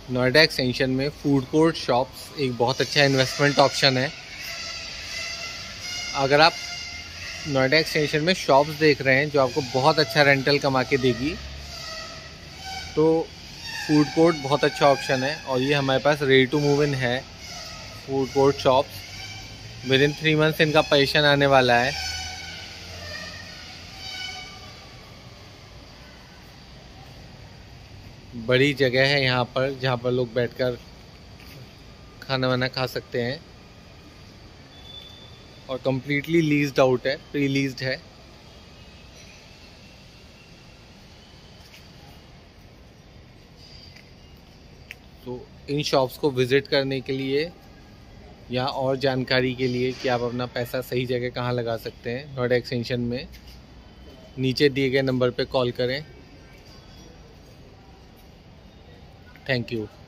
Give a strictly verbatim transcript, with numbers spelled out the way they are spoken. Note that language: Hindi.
नोएडा एक्सटेंशन में फूड कोर्ट शॉप्स एक बहुत अच्छा इन्वेस्टमेंट ऑप्शन है। अगर आप नोएडा एक्सटेंशन में शॉप्स देख रहे हैं जो आपको बहुत अच्छा रेंटल कमा के देगी, तो फूड कोर्ट बहुत अच्छा ऑप्शन है। और ये हमारे पास रेडी टू मूव इन है food court shops. With in three months इनका पोजीशन आने वाला है। बड़ी जगह है यहाँ पर जहाँ पर लोग बैठकर खाना वाना खा सकते हैं और कम्प्लीटली लीज्ड आउट है, प्री लीज्ड है। तो इन शॉप्स को विज़िट करने के लिए या और जानकारी के लिए कि आप अपना पैसा सही जगह कहाँ लगा सकते हैं नोएडा एक्सटेंशन में, नीचे दिए गए नंबर पे कॉल करें। Thank you.